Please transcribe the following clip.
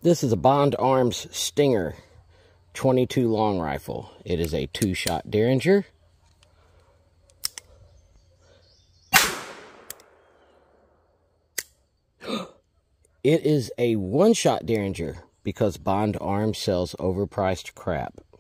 This is a Bond Arms Stinger 22 long rifle. It is a 2-shot Derringer. It is a 1-shot Derringer because Bond Arms sells overpriced crap.